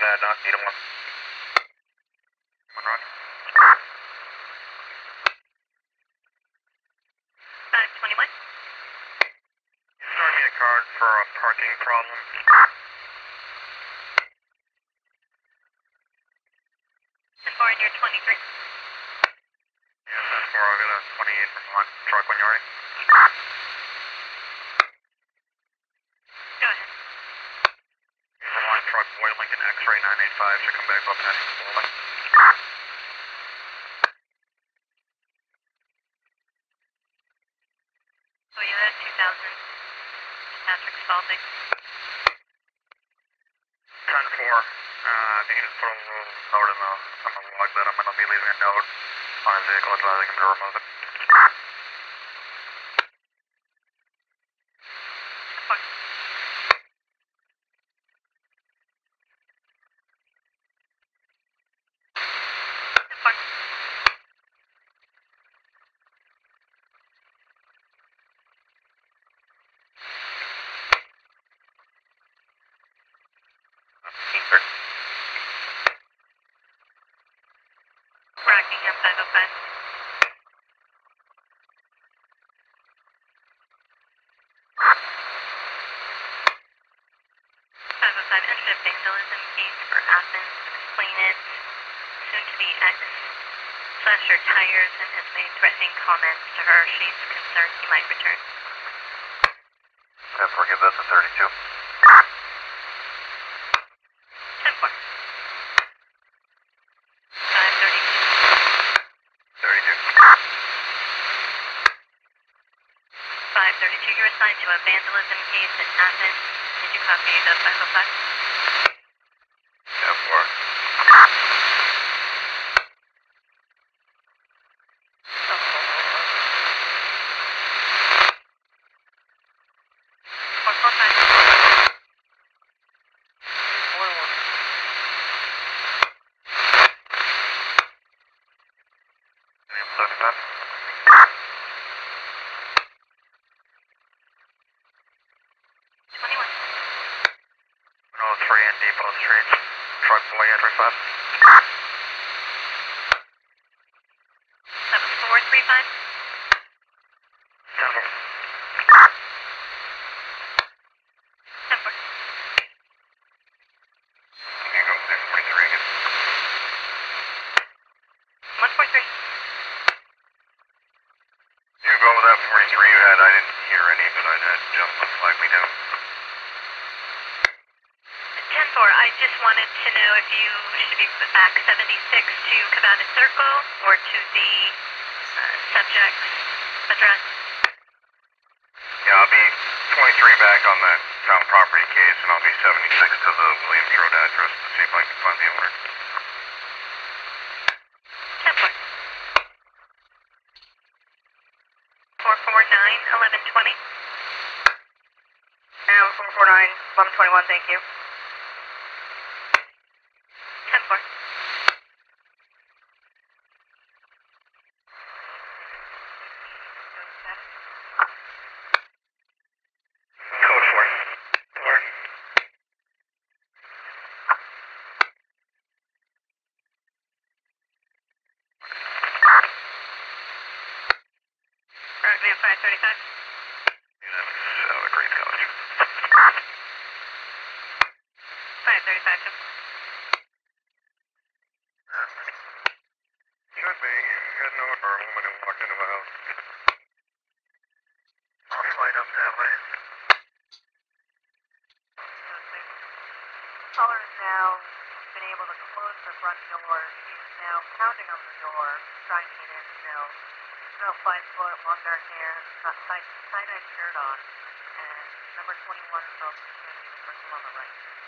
need him one. 521. You start me a card for a parking problem. 10-4 and you're 23. Yes, that's 4. I'll get a 28 from one truck when you're ready. Go ahead. From one truck, Boy Lincoln X-ray 985 should come back up heading slowly. So you had 2000. Patrick Spalding. 10-4. If you can just put a little note on the log that I'm going to be leaving a note on his vehicle advising him to remove it. Rockingham 505. 505 entered a vandalism case for Athens, explainant, soon to be ex, slashed her tires and has made threatening comments to her. She's concerned he might return. 10-4, give that to 32. 10-4. 532, you're assigned to a vandalism case in Athens. Did you copy the 505? 10-4. Depot Street, truck boy entering 5. That was 435? 10-4. 10-4. You go there, 43 again. 143. You go with that 43 you had. I didn't hear any, but I had jumped most likely down. 10-4, I just wanted to know if you should be put back 76 to Cabana Circle or to the subject's address. Yeah, I'll be 23 back on that town property case, and I'll be 76 to the Williams Road address to see if I can find the owner. 10-4. 449, 1120. 449, 1121, thank you. 10-4. Code 4. 4. Rugby 535. Yeah, that was a great college. 535. Should be. Had no for a moment and walked into a house. I'll slide up that way. Caller has now been able to close the front door. She's now pounding on the door, trying to get in still. She's about 5 foot, long dark hair, got tie-dye shirt on, and number 21 is also the person on the right.